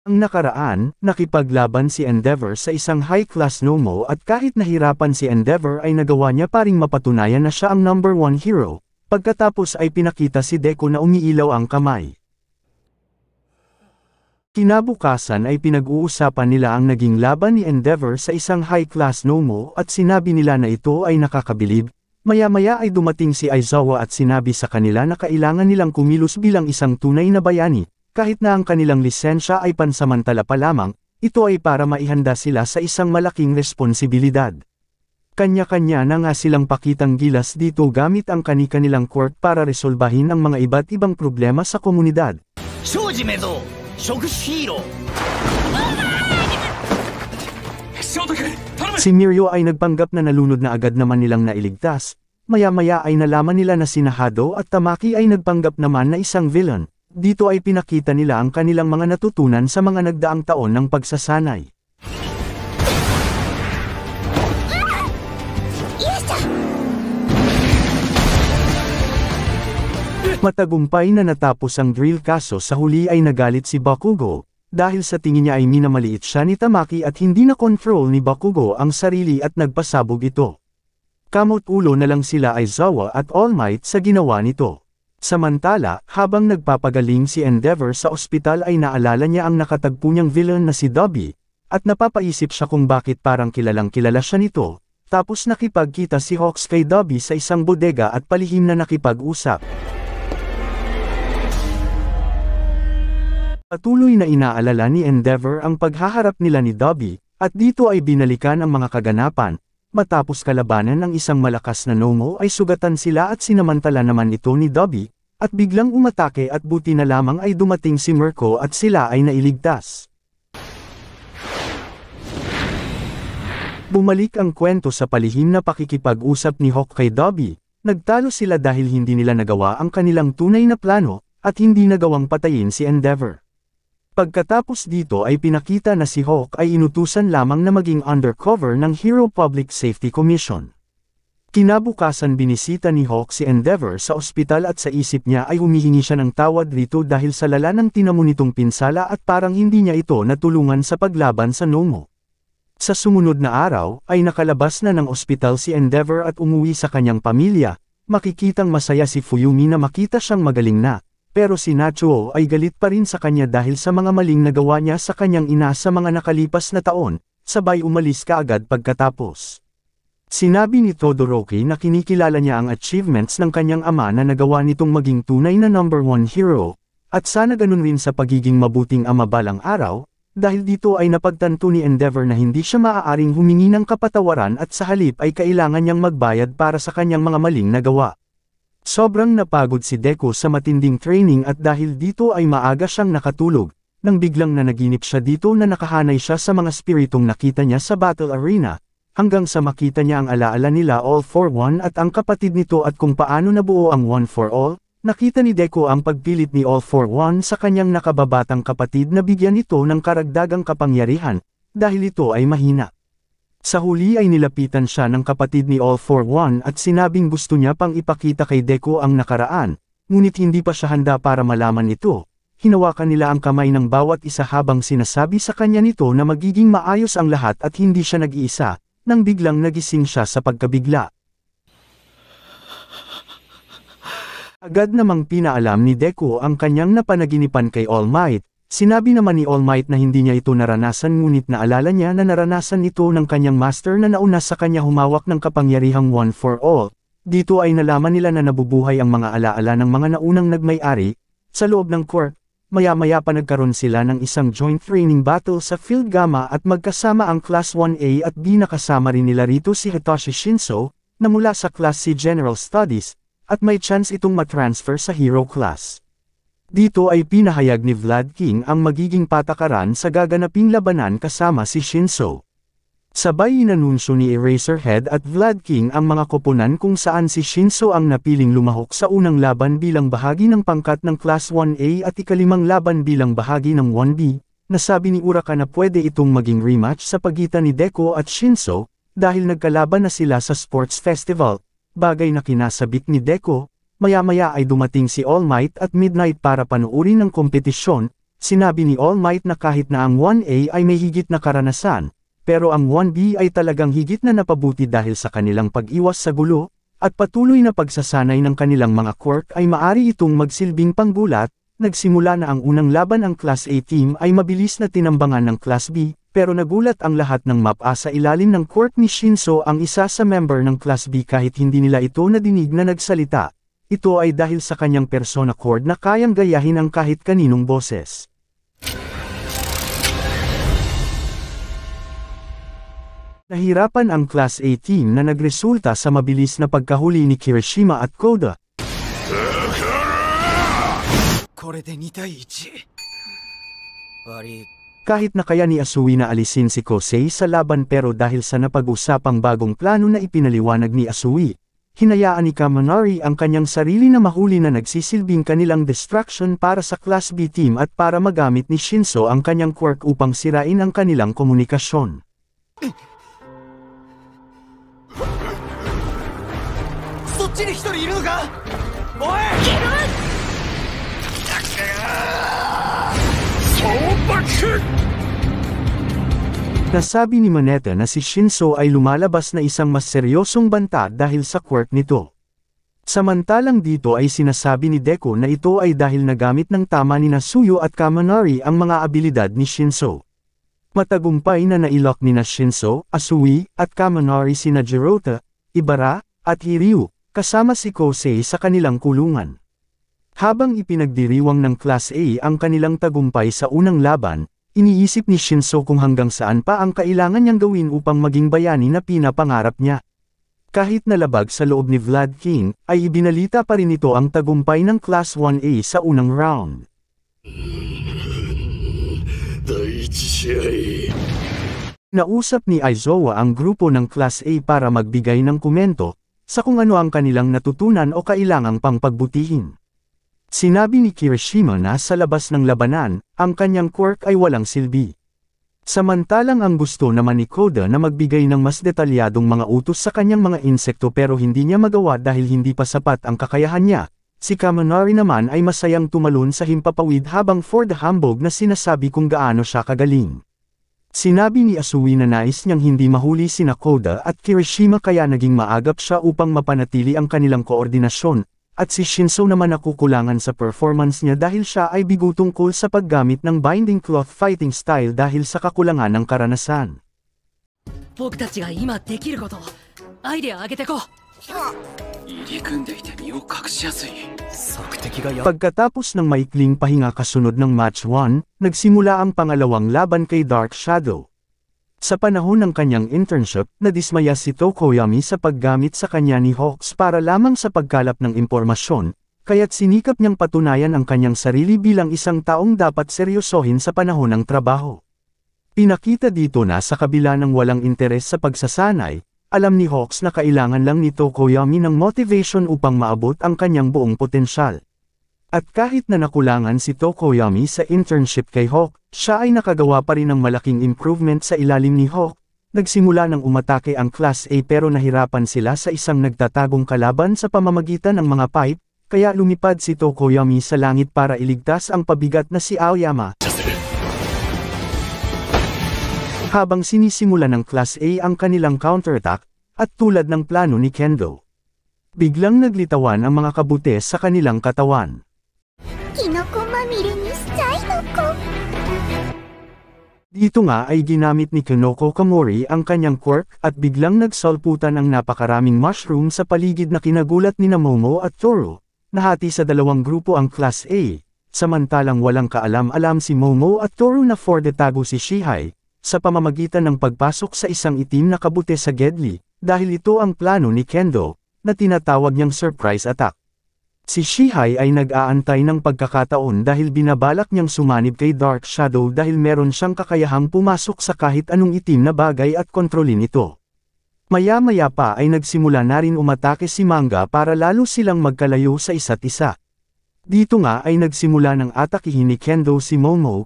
Ang nakaraan, nakipaglaban si Endeavor sa isang high-class Nomo at kahit nahirapan si Endeavor ay nagawa niya pa ring mapatunayan na siya ang number 1 hero, pagkatapos ay pinakita si Deku na umiilaw ang kamay. Kinabukasan ay pinag-uusapan nila ang naging laban ni Endeavor sa isang high-class Nomo at sinabi nila na ito ay nakakabilib. Maya-maya ay dumating si Aizawa at sinabi sa kanila na kailangan nilang kumilos bilang isang tunay na bayani, kahit na ang kanilang lisensya ay pansamantala pa lamang, ito ay para maihanda sila sa isang malaking responsibilidad. Kanya-kanya na nga silang pakitang gilas dito gamit ang kani-kanilang quirk para resolbahin ang mga iba't ibang problema sa komunidad. Si Mirio ay nagpanggap na nalunod na agad naman nilang nailigtas, maya-maya ay nalaman nila na si Hado at Tamaki ay nagpanggap naman na isang villain. Dito ay pinakita nila ang kanilang mga natutunan sa mga nagdaang taon ng pagsasanay. Matagumpay na natapos ang drill kaso sa huli ay nagalit si Bakugo, dahil sa tingin niya ay minamaliit siya ni Tamaki at hindi na control ni Bakugo ang sarili at nagpasabog ito. Kamot ulo na lang sila Aizawa at All Might sa ginawa nito. Samantala, habang nagpapagaling si Endeavor sa ospital ay naalala niya ang nakatagpo niyang villain na si Dobby, at napapaisip siya kung bakit parang kilalang kilala siya nito, tapos nakipagkita si Hawks kay Dobby sa isang bodega at palihim na nakipag-usap. Patuloy na inaalala ni Endeavor ang paghaharap nila ni Dobby, at dito ay binalikan ang mga kaganapan. Matapos kalabanan ng isang malakas na Nomo ay sugatan sila at sinamantala naman ito ni Dobby, at biglang umatake at buti na lamang ay dumating si Mirko at sila ay nailigtas. Bumalik ang kwento sa palihim na pakikipag-usap ni Hawk kay Dobby. Nagtalo sila dahil hindi nila nagawa ang kanilang tunay na plano, at hindi nagawang patayin si Endeavor. Pagkatapos dito ay pinakita na si Hawk ay inutusan lamang na maging undercover ng Hero Public Safety Commission. Kinabukasan binisita ni Hawk si Endeavor sa ospital at sa isip niya ay humihingi siya ng tawad rito dahil sa lala ng tinamo nitong pinsala at parang hindi niya ito natulungan sa paglaban sa Nomo. Sa sumunod na araw ay nakalabas na ng ospital si Endeavor at umuwi sa kanyang pamilya. Makikitang masaya si Fuyumi na makita siyang magaling na. Pero si Nacho ay galit pa rin sa kanya dahil sa mga maling nagawa niya sa kanyang ina sa mga nakalipas na taon, sabay umalis kaagad pagkatapos. Sinabi ni Todoroki na kinikilala niya ang achievements ng kanyang ama na nagawa nitong maging tunay na number 1 hero, at sana ganun rin sa pagiging mabuting ama balang araw, dahil dito ay napagtanto ni Endeavor na hindi siya maaaring humingi ng kapatawaran at sa halip ay kailangan niyang magbayad para sa kanyang mga maling nagawa. Sobrang napagod si Deku sa matinding training at dahil dito ay maaga siyang nakatulog, nang biglang nanaginip siya dito na nakahanay siya sa mga spiritong nakita niya sa battle arena, hanggang sa makita niya ang alaala nila All for One at ang kapatid nito at kung paano nabuo ang One for All. Nakita ni Deku ang pagpilit ni All for One sa kanyang nakababatang kapatid na bigyan ito ng karagdagang kapangyarihan, dahil ito ay mahina. Sa huli ay nilapitan siya ng kapatid ni All for One at sinabing gusto niya pang ipakita kay Deku ang nakaraan, ngunit hindi pa siya handa para malaman ito. Hinawakan nila ang kamay ng bawat isa habang sinasabi sa kanya nito na magiging maayos ang lahat at hindi siya nag-iisa, nang biglang nagising siya sa pagkabigla. Agad namang pinaalam ni Deku ang kanyang napanaginipan kay All Might. Sinabi naman ni All Might na hindi niya ito naranasan ngunit naalala niya na naranasan ito ng kanyang master na nauna sa kanya humawak ng kapangyarihang One for All. Dito ay nalaman nila na nabubuhay ang mga alaala ng mga naunang nagmay-ari. Sa loob ng court, maya-maya pa nagkaroon sila ng isang joint training battle sa Field Gamma at magkasama ang Class 1A at B nakasama rin nila rito si Hitoshi Shinso, na mula sa Class C General Studies, at may chance itong matransfer sa Hero Class. Dito ay pinahayag ni Vlad King ang magiging patakaran sa gaganaping labanan kasama si Shinso. Sabay inanunsyo ni Eraserhead at Vlad King ang mga koponan kung saan si Shinso ang napiling lumahok sa unang laban bilang bahagi ng pangkat ng Class 1A at ikalimang laban bilang bahagi ng 1B. Nasabi ni Uraka na pwede itong maging rematch sa pagitan ni Deku at Shinso, dahil nagkalaban na sila sa sports festival, bagay na kinasabik ni Deku. Maya-maya ay dumating si All Might at Midnight para panuurin ang kompetisyon, sinabi ni All Might na kahit na ang 1A ay may higit na karanasan, pero ang 1B ay talagang higit na napabuti dahil sa kanilang pag-iwas sa gulo, at patuloy na pagsasanay ng kanilang mga quirk ay maari itong magsilbing panggulat. Nagsimula na ang unang laban. Ang Class A team ay mabilis na tinambangan ng Class B, pero nagulat ang lahat ng map sa ilalim ng quirk ni Shinso, ang isa sa member ng Class B, kahit hindi nila ito nadinig na nagsalita. Ito ay dahil sa kanyang persona cord na kayang gayahin ang kahit kaninong boses. Nahirapan ang Class A team na nagresulta sa mabilis na pagkahuli ni Kirishima at Koda. Kahit na kaya ni Asui na alisin si Kosei sa laban, pero dahil sa napag-usapang bagong plano na ipinaliwanag ni Asui, hinayaan ni Kaminari ang kanyang sarili na mahuli na nagsisilbing kanilang distraction para sa Class B team at para magamit ni Shinso ang kanyang quirk upang sirain ang kanilang komunikasyon. Nasabi ni Moneta na si Shinso ay lumalabas na isang mas seryosong banta dahil sa quirk nito. Samantalang dito ay sinasabi ni Deku na ito ay dahil nagamit ng tama ni Nasuyo at Kaminari ang mga abilidad ni Shinso. Matagumpay na nailok ni Shinso, Asui, at Kaminari sina Jirota, Ibara, at Hiryu, kasama si Kosei sa kanilang kulungan. Habang ipinagdiriwang ng Class A ang kanilang tagumpay sa unang laban, iniisip ni Shinso kung hanggang saan pa ang kailangan niyang gawin upang maging bayani na pinapangarap niya. Kahit nalabag sa loob ni Vlad King, ay ibinalita pa rin ito ang tagumpay ng Class 1A sa unang round. Nausap ni Aizawa ang grupo ng Class A para magbigay ng komento sa kung ano ang kanilang natutunan o kailangang pang pagbutihin. Sinabi ni Kirishima na sa labas ng labanan, ang kanyang quirk ay walang silbi. Samantalang ang gusto naman ni Koda na magbigay ng mas detalyadong mga utos sa kanyang mga insekto, pero hindi niya magawa dahil hindi pa sapat ang kakayahan niya. Si Kaminari naman ay masayang tumalon sa himpapawid habang for the hambog na sinasabi kung gaano siya kagaling. Sinabi ni Asui na nais niyang hindi mahuli sina Koda at Kirishima, kaya naging maagap siya upang mapanatili ang kanilang koordinasyon, at si Shinso naman nakukulangan sa performance niya dahil siya ay bigo tungkol sa paggamit ng binding cloth fighting style dahil sa kakulangan ng karanasan. Pagkatapos ng maikling pahinga kasunod ng match 1, nagsimula ang pangalawang laban kay Dark Shadow. Sa panahon ng kanyang internship, nadismaya si Tokoyami sa paggamit sa kanya ni Hawks para lamang sa pagkalap ng impormasyon, kaya't sinikap niyang patunayan ang kanyang sarili bilang isang taong dapat seryosohin sa panahon ng trabaho. Pinakita dito na sa kabila ng walang interes sa pagsasanay, alam ni Hawks na kailangan lang ni Tokoyami ng motivation upang maabot ang kanyang buong potensyal. At kahit na nakulangan si Tokoyami sa internship kay Hawk, siya ay nakagawa pa rin ng malaking improvement sa ilalim ni Hawk. Nagsimula ng umatake ang Class A pero nahirapan sila sa isang nagtatagong kalaban sa pamamagitan ng mga pipe, kaya lumipad si Tokoyami sa langit para iligtas ang pabigat na si Aoyama. Habang sinisimula ng Class A ang kanilang counterattack, at tulad ng plano ni Kendo, biglang naglitawan ang mga kabute sa kanilang katawan. Dito nga ay ginamit ni Kinoko Kamori ang kanyang quirk at biglang nagsalputan ang napakaraming mushroom sa paligid na kinagulat ni Momo at Toru. Nahati sa dalawang grupo ang Class A, samantalang walang kaalam-alam si Momo at Toru na for the tago si Shihai, sa pamamagitan ng pagpasok sa isang itim na kabute sa Gedli, dahil ito ang plano ni Kendo, na tinatawag niyang surprise attack. Si Shihai ay nag-aantay ng pagkakataon dahil binabalak niyang sumanib kay Dark Shadow dahil meron siyang kakayahang pumasok sa kahit anong itim na bagay at kontrolin ito. Maya-maya pa ay nagsimula na rin umatake si Manga para lalo silang magkalayo sa isa't isa. Dito nga ay nagsimula ng atakihin ni Kendo si Momo.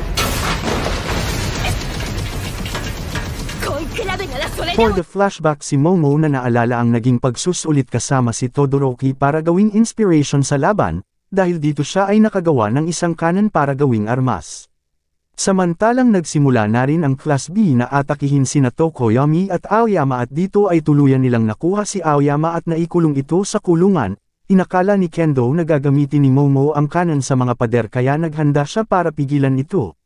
For the flashback, si Momo na naalala ang naging pagsusulit kasama si Todoroki para gawing inspiration sa laban, dahil dito siya ay nakagawa ng isang kanan para gawing armas. Samantalang nagsimula na rin ang Class B na atakihin sina Tokoyami at Aoyama at dito ay tuluyan nilang nakuha si Aoyama at naikulong ito sa kulungan. Inakala ni Kendo na gagamitin ni Momo ang kanan sa mga pader kaya naghanda siya para pigilan ito.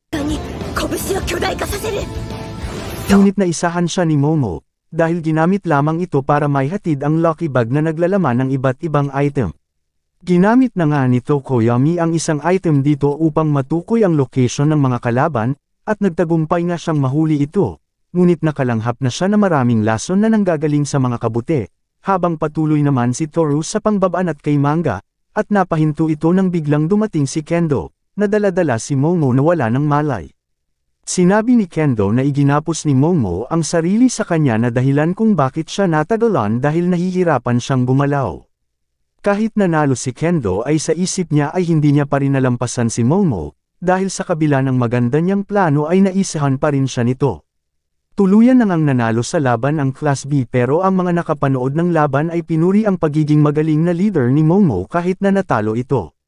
Ngunit naisahan siya ni Momo, dahil ginamit lamang ito para maihatid ang lucky bag na naglalaman ng iba't ibang item. Ginamit na nga ni Tokoyami ang isang item dito upang matukoy ang location ng mga kalaban, at nagtagumpay nga siyang mahuli ito, ngunit nakalanghap na siya na maraming lason na nanggagaling sa mga kabute. Habang patuloy naman si Toru sa pangbabaan at kay Manga, at napahinto ito nang biglang dumating si Kendo, na dala-dala si Momo na wala ng malay. Sinabi ni Kendo na iginapos ni Momo ang sarili sa kanya na dahilan kung bakit siya natagalan dahil nahihirapan siyang gumalaw. Kahit nanalo si Kendo ay sa isip niya ay hindi niya pa rin nalampasan si Momo, dahil sa kabila ng maganda niyang plano ay naisahan pa rin siya nito. Tuluyan na ngang nanalo sa laban ang Class B pero ang mga nakapanood ng laban ay pinuri ang pagiging magaling na leader ni Momo kahit na natalo ito.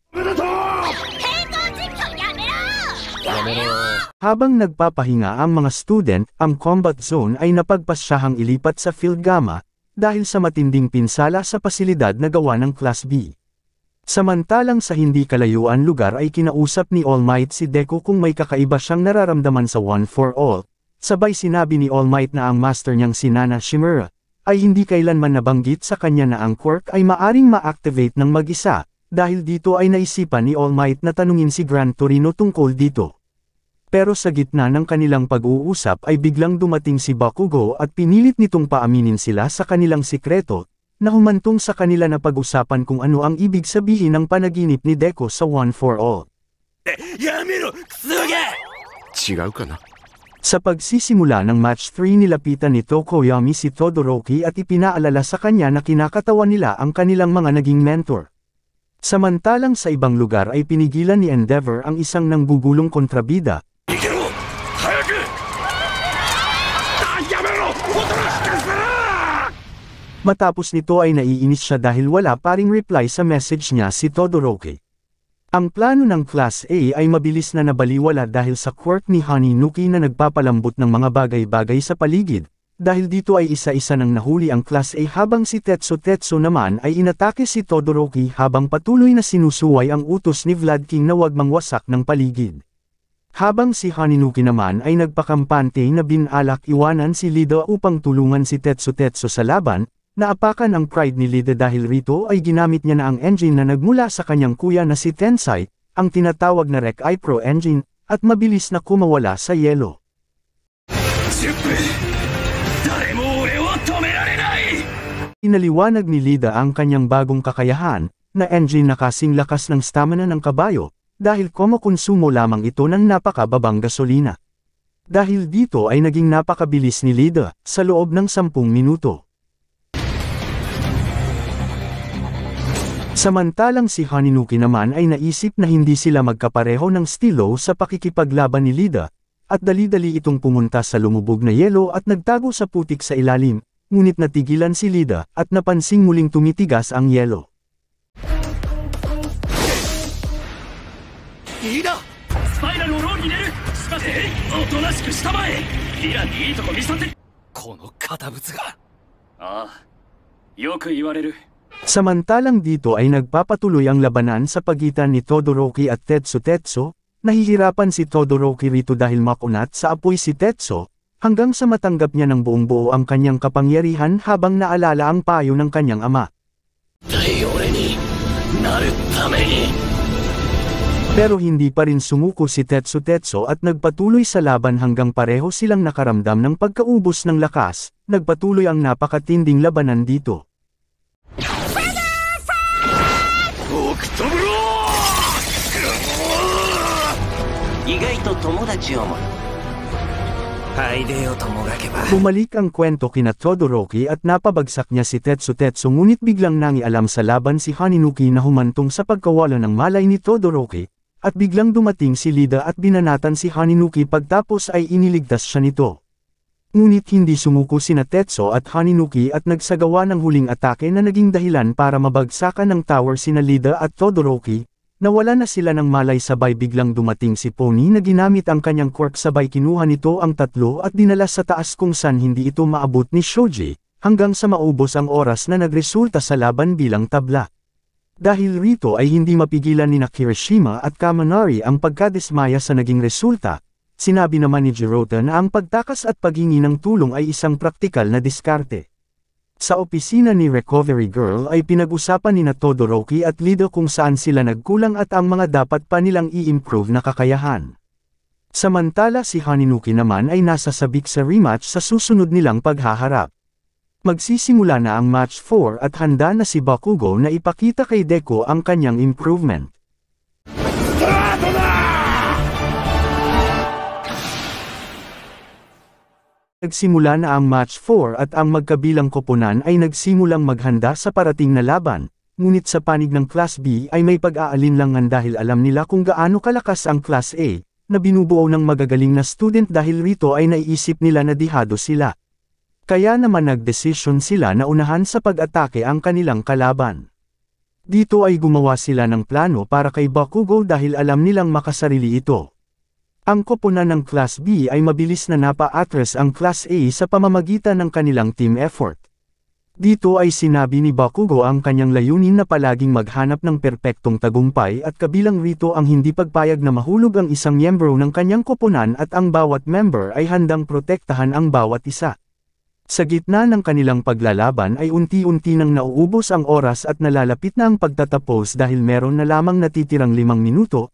Habang nagpapahinga ang mga student, ang combat zone ay napagpasyahang ilipat sa Field Gamma, dahil sa matinding pinsala sa pasilidad na gawa ng Class B. Samantalang sa hindi kalayuan lugar ay kinausap ni All Might si Deku kung may kakaiba siyang nararamdaman sa One for All. Sabay sinabi ni All Might na ang master niyang si Nana Shimura, ay hindi kailanman nabanggit sa kanya na ang quirk ay maaring ma-activate ng mag-isa, dahil dito ay naisipan ni All Might na tanungin si Gran Torino tungkol dito. Pero sa gitna ng kanilang pag-uusap ay biglang dumating si Bakugo at pinilit nitong paaminin sila sa kanilang sikreto, na humantong sa kanila na pag-usapan kung ano ang ibig sabihin ng panaginip ni Deku sa One for All. Sa pagsisimula ng match 3 nilapitan ni Tokoyami si Todoroki at ipinaalala sa kanya na kinakatawan nila ang kanilang mga naging mentor. Samantalang sa ibang lugar ay pinigilan ni Endeavor ang isang nanggugulong kontrabida. Matapos nito ay naiinis siya dahil wala pa ring reply sa message niya si Todoroki. Ang plano ng Class A ay mabilis na nabaliwala dahil sa quirk ni Haninuki na nagpapalambot ng mga bagay-bagay sa paligid, dahil dito ay isa-isa nang nahuli ang Class A habang si Tetsu naman ay inatake si Todoroki habang patuloy na sinusuway ang utos ni Vlad King na huwag mangwasak ng paligid. Habang si Haninuki naman ay nagpakampante na binalak iwanan si Lida upang tulungan si Tetsu sa laban, naapakan ang pride ni Lida dahil rito ay ginamit niya na ang engine na nagmula sa kanyang kuya na si Tensai, ang tinatawag na Rek-Ai Pro engine, at mabilis na kumawala sa yelo. Inaliwanag ni Lida ang kanyang bagong kakayahan, na engine na kasing lakas ng stamina ng kabayo, dahil kumukonsumo lamang ito ng napakababang gasolina. Dahil dito ay naging napakabilis ni Lida, sa loob ng 10 minuto. Samantalang si Haninuki naman ay naisip na hindi sila magkapareho ng estilo sa pakikipaglaban ni Lida, at dali-dali itong pumunta sa lumubog na yelo at nagtago sa putik sa ilalim, ngunit natigilan si Lida at napansing muling tumitigas ang yelo. Samantalang dito ay nagpapatuloy ang labanan sa pagitan ni Todoroki at Tetsu. Nahihirapan si Todoroki rito dahil makunat sa apoy si Tetsu, hanggang sa matanggap niya ng buong buo ang kanyang kapangyarihan habang naalala ang payo ng kanyang ama. Pero hindi pa rin sumuko si Tetsu at nagpatuloy sa laban hanggang pareho silang nakaramdam ng pagkaubos ng lakas. Nagpatuloy ang napakatinding labanan dito. Bumalik ang kwento kina Todoroki at napabagsak niya si Tetsu ngunit biglang nangialam sa laban si Haninuki na humantong sa pagkawala ng malay ni Todoroki, at biglang dumating si Lida at binanatan si Haninuki pagtapos ay iniligtas siya nito. Ngunit hindi sumuko sina Tetsuo at Haninuki at nagsagawa ng huling atake na naging dahilan para mabagsakan ng tower sina Lida at Todoroki. Nawala na sila ng malay sabay biglang dumating si Pony na ginamit ang kanyang quirk sabay kinuha nito ang tatlo at dinala sa taas kung saan hindi ito maabot ni Shoji, hanggang sa maubos ang oras na nagresulta sa laban bilang tabla. Dahil rito ay hindi mapigilan ni Kirishima at Kaminari ang pagkadismaya sa naging resulta. Sinabi naman ni Jirota na ang pagtakas at paghingi ng tulong ay isang praktikal na diskarte. Sa opisina ni Recovery Girl ay pinag-usapan ni Todoroki at Lida kung saan sila nagkulang at ang mga dapat pa nilang i-improve na kakayahan. Samantala si Haninuki naman ay nasa sabik sa rematch sa susunod nilang paghaharap. Magsisimula na ang match 4 at handa na si Bakugo na ipakita kay Deku ang kanyang improvement. Start na! Nagsimula na ang match 4 at ang magkabilang koponan ay nagsimulang maghanda sa parating na laban, ngunit sa panig ng Class B ay may pag-aalinlangan dahil alam nila kung gaano kalakas ang Class A, na binubuo ng magagaling na student dahil rito ay naiisip nila na dihado sila. Kaya naman nagdesisyon sila na unahan sa pag-atake ang kanilang kalaban. Dito ay gumawa sila ng plano para kay Bakugo dahil alam nilang makasarili ito. Ang koponan ng Class B ay mabilis na napa-atras ang Class A sa pamamagitan ng kanilang team effort. Dito ay sinabi ni Bakugo ang kanyang layunin na palaging maghanap ng perpektong tagumpay at kabilang rito ang hindi pagpayag na mahulog ang isang miyembro ng kanyang koponan at ang bawat member ay handang protektahan ang bawat isa. Sa gitna ng kanilang paglalaban ay unti-unti nang nauubos ang oras at nalalapit na ang pagtatapos dahil meron na lamang natitirang 5 minuto.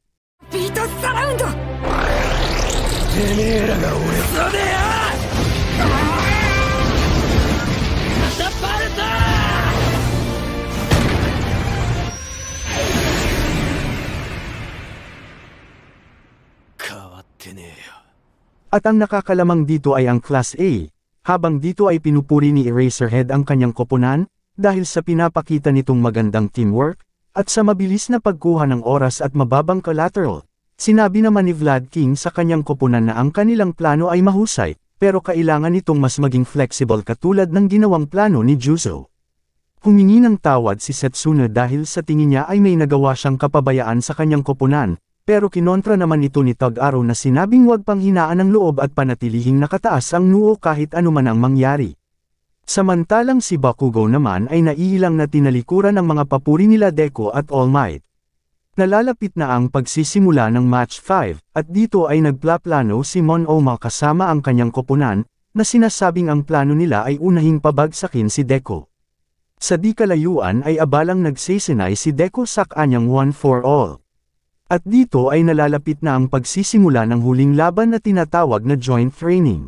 At ang nakakalamang dito ay ang Class A, habang dito ay pinupuri ni Eraserhead ang kanyang koponan, dahil sa pinapakita nitong magandang teamwork, at sa mabilis na pagkuha ng oras at mababang collateral. Sinabi naman ni Vlad King sa kanyang koponan na ang kanilang plano ay mahusay, pero kailangan nitong mas maging flexible katulad ng ginawang plano ni Juzo. Humingi ng tawad si Setsuna dahil sa tingin niya ay may nagawa siyang kapabayaan sa kanyang koponan, pero kinontra naman ito ni Tag-Aro na sinabing huwag pang hinaan ng loob at panatilihing nakataas ang noo kahit anuman ang mangyari. Samantalang si Bakugo naman ay naiilang na tinalikuran ang mga papuri nila Deku at All Might. Nalalapit na ang pagsisimula ng match 5, at dito ay nagplaplano si Monoma kasama ang kanyang koponan, na sinasabing ang plano nila ay unahing pabagsakin si Deku. Sa di kalayuan ay abalang nagsesenay si Deku sa kanyang 1-for-all. At dito ay nalalapit na ang pagsisimula ng huling laban na tinatawag na joint training.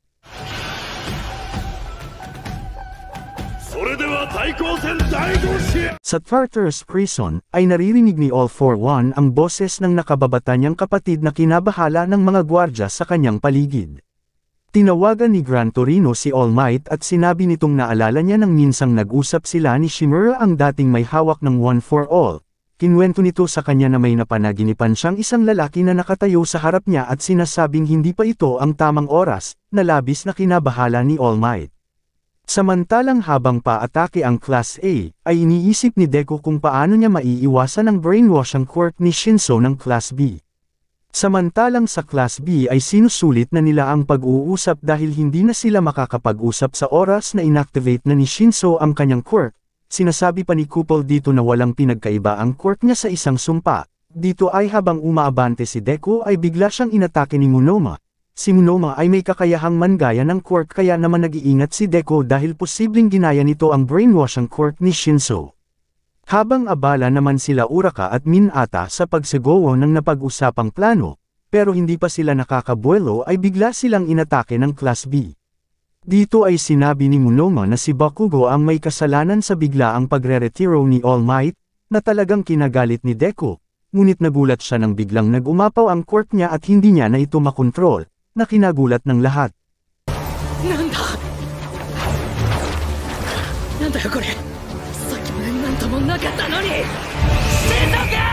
Sa Tartarus Prison, ay naririnig ni All For One ang boses ng nakababata niyang kapatid na kinabahala ng mga gwardya sa kanyang paligid. Tinawagan ni Gran Torino si All Might at sinabi nitong naalala niya nang minsang nag-usap sila ni Shimura ang dating may hawak ng One For All. Kinwento nito sa kanya na may napanaginipan siyang isang lalaki na nakatayo sa harap niya at sinasabing hindi pa ito ang tamang oras, na labis na kinabahala ni All Might. Samantalang habang paatake ang Class A, ay iniisip ni Deku kung paano niya maiiwasan ang brainwash ang quirk ni Shinso ng Class B. Samantalang sa Class B ay sinusulit na nila ang pag-uusap dahil hindi na sila makakapag-usap sa oras na inactivate na ni Shinso ang kanyang quirk. Sinasabi pa ni Kupol dito na walang pinagkaiba ang quirk niya sa isang sumpa. Dito ay habang umaabante si Deku ay bigla siyang inatake ni Monoma. Si Monoma ay may kakayahang mangaya ng quirk kaya naman nag-iingat si Deku dahil posibleng ginaya nito ang brainwash ang quirk ni Shinso. Habang abala naman sila Uraka at Minata sa pagsigowo ng napag-usapang plano, pero hindi pa sila nakakabuelo ay bigla silang inatake ng Class B. Dito ay sinabi ni Monoma na si Bakugo ang may kasalanan sa biglaang pagre-retiro ni All Might, na talagang kinagalit ni Deku, ngunit nagulat siya nang biglang nag-umapaw ang quirk niya at hindi niya na ito makontrol, na kinagulat ng lahat. Nanda? Nanda ya kore? Saki mo nanta mo nakata no ni! Shinsoku!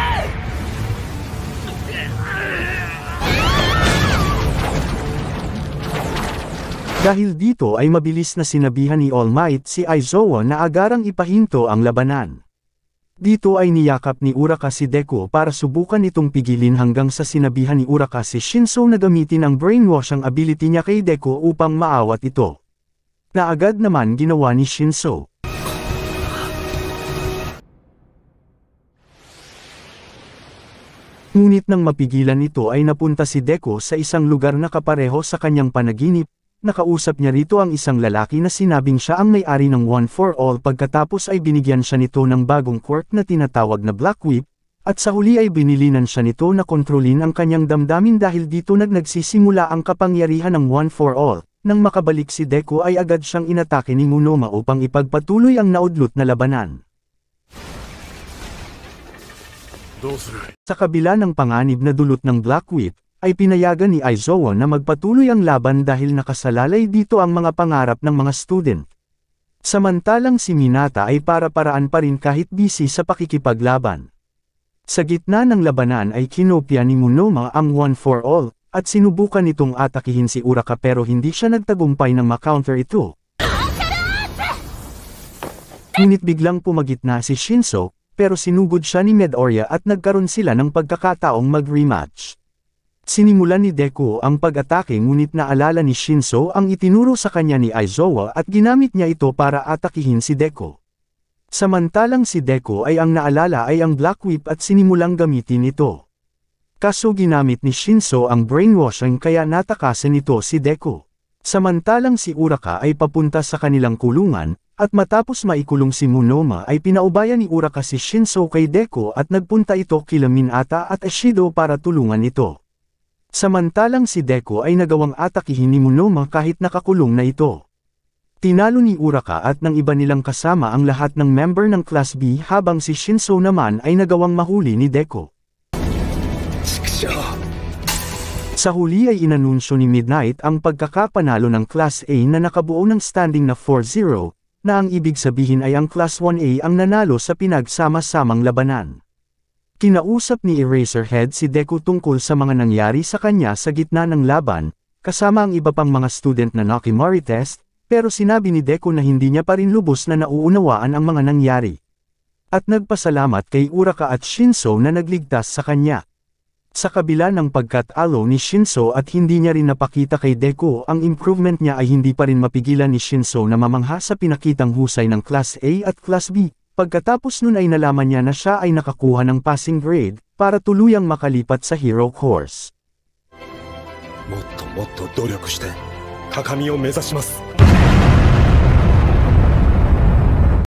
Dahil dito ay mabilis na sinabihan ni All Might si Aizawa na agarang ipahinto ang labanan. Dito ay niyakap ni Uraka si Deku para subukan itong pigilin hanggang sa sinabihan ni Uraka si Shinso na gamitin ang brainwashing ability niya kay Deku upang maawat ito. Na agad naman ginawa ni Shinso. Ngunit nang mapigilan ito ay napunta si Deku sa isang lugar na kapareho sa kanyang panaginip. Nakausap niya rito ang isang lalaki na sinabing siya ang may-ari ng One for All pagkatapos ay binigyan siya nito ng bagong quirk na tinatawag na Black Whip, at sa huli ay binilinan siya nito na kontrolin ang kanyang damdamin dahil dito nagsimula ang kapangyarihan ng One for All. Nang makabalik si Deku ay agad siyang inatake ni Monoma upang ipagpatuloy ang naudlot na labanan. Sa kabila ng panganib na dulot ng Black Whip, ay pinayagan ni Aizawa na magpatuloy ang laban dahil nakasalalay dito ang mga pangarap ng mga student. Samantalang si Minata ay para-paraan pa rin kahit busy sa pakikipaglaban. Sa gitna ng labanan ay kinopya ni Monoma ang One for All, at sinubukan itong atakihin si Uraka pero hindi siya nagtagumpay ng ma-counter ito. Ngunit biglang pumagitna si Shinso, pero sinugod siya ni Midoriya at nagkaroon sila ng pagkakataong mag-rematch. Sinimulan ni Deku ang pag-atake ngunit naalala ni Shinso ang itinuro sa kanya ni Aizawa at ginamit niya ito para atakihin si Deku. Samantalang si Deku ay ang naalala ay ang Black Whip at sinimulang gamitin ito. Kaso ginamit ni Shinso ang brainwashing kaya natakasan nito si Deku. Samantalang si Uraka ay papunta sa kanilang kulungan, at matapos maikulong si Monoma ay pinaubayan ni Uraka si Shinso kay Deku at nagpunta ito kila Minata at Ashido para tulungan ito. Samantalang si Deku ay nagawang atakihin ni Monoma kahit nakakulong na ito. Tinalo ni Uraka at ng iba nilang kasama ang lahat ng member ng Class B habang si Shinso naman ay nagawang mahuli ni Deku. Sa huli ay inanunsyo ni Midnight ang pagkakapanalo ng Class A na nakabuo ng standing na 4-0, na ang ibig sabihin ay ang Class 1A ang nanalo sa pinagsama-samang labanan. Kinausap ni Eraserhead si Deku tungkol sa mga nangyari sa kanya sa gitna ng laban, kasama ang iba pang mga student na Nakimari test, pero sinabi ni Deku na hindi niya pa rin lubos na nauunawaan ang mga nangyari. At nagpasalamat kay Uraka at Shinso na nagligtas sa kanya. Sa kabila ng pagkatalo ni Shinso at hindi niya rin napakita kay Deku ang improvement niya ay hindi pa rin mapigilan ni Shinso na mamangha sa pinakitang husay ng Class A at Class B. Pagkatapos nun ay nalaman niya na siya ay nakakuha ng passing grade, para tuluyang makalipat sa Hero Course. もっともっと努力して高みを目指します。